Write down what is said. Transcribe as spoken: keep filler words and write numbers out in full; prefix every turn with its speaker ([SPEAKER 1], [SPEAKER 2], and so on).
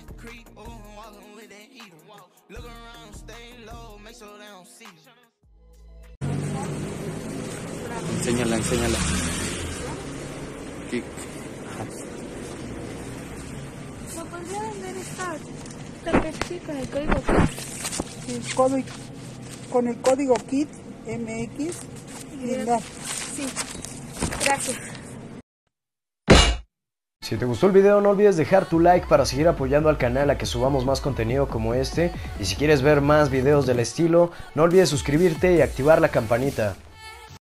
[SPEAKER 1] Enséñala, enséñala. Kick.
[SPEAKER 2] ¿Me podría vender esta esta Pepsi con el código KIT?
[SPEAKER 3] El código, con el código KIT M X.
[SPEAKER 2] Sí, gracias.
[SPEAKER 4] Si te gustó el video no olvides dejar tu like para seguir apoyando al canal a que subamos más contenido como este, y si quieres ver más videos del estilo no olvides suscribirte y activar la campanita.